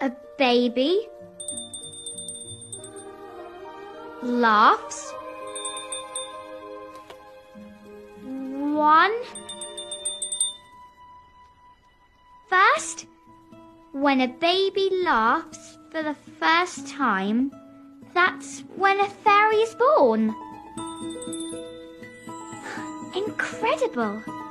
A baby laughs. 1. First, when a baby laughs for the first time, that's when a fairy is born. Incredible!